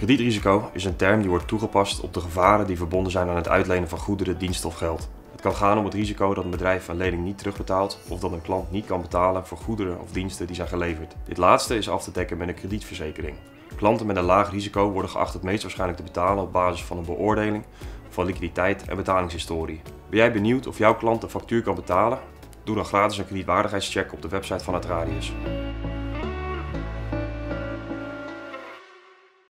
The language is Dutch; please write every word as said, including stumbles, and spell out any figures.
Kredietrisico is een term die wordt toegepast op de gevaren die verbonden zijn aan het uitlenen van goederen, diensten of geld. Het kan gaan om het risico dat een bedrijf een lening niet terugbetaalt of dat een klant niet kan betalen voor goederen of diensten die zijn geleverd. Dit laatste is af te dekken met een kredietverzekering. Klanten met een laag risico worden geacht het meest waarschijnlijk te betalen op basis van een beoordeling van liquiditeit en betalingshistorie. Ben jij benieuwd of jouw klant een factuur kan betalen? Doe dan gratis een kredietwaardigheidscheck op de website van Atradius.